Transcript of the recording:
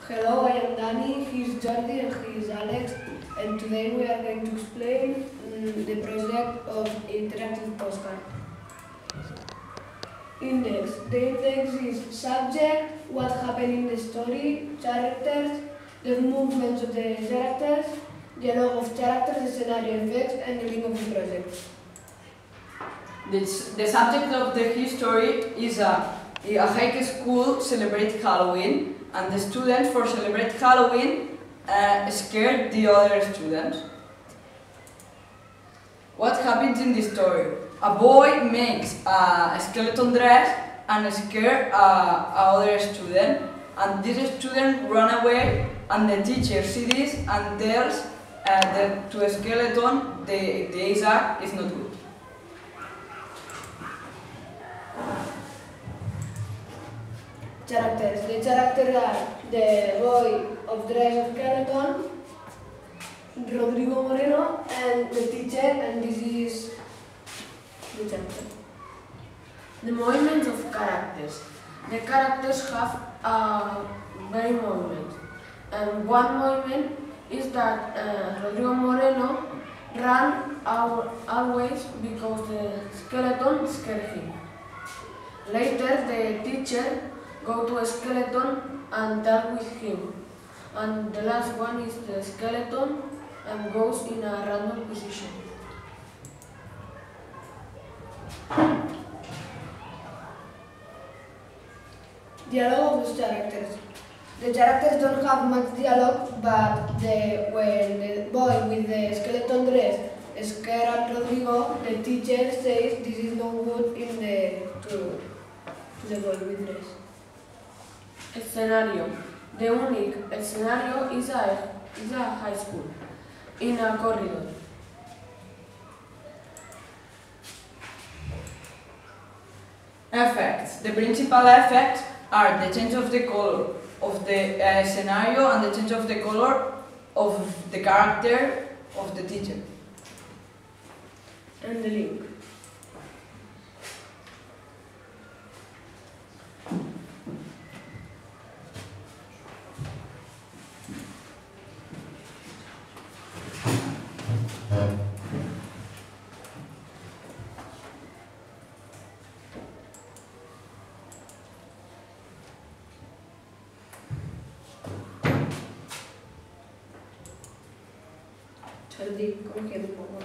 Hello, I am Danny, he's Jordi and he is Alex, and today we are going to explain the project of interactive postcard. Index. The index is subject, what happened in the story, characters, the movements of the characters, dialogue of characters, the scenario effects, and the link of the project. The subject of the history is a high school celebrate Halloween, and the students for celebrate Halloween scared the other students. What happens in the story? A boy makes a skeleton dress and scare other student, and this student run away, and the teacher sees this and tells to a skeleton the Isaac is not good. Characters. The characters are the boy of dress of skeleton, Rodrigo Moreno, and the teacher, and this is the chapter. The movements of characters. The characters have very movement, and one movement is that Rodrigo Moreno ran always because the skeleton scared him. Later, the teacher go to a skeleton and talk with him, and the last one is the skeleton and goes in a random position. Dialogue of the characters. The characters don't have much dialogue, but when the boy with the skeleton dress scared Rodrigo, the teacher says this is no good to the boy with dress. Scenario. The unique scenario is a high school, in a corridor. Effects. The principal effects are the change of the color of the scenario and the change of the color of the character of the teacher. And the link. Jordi, ¿cómo quedó?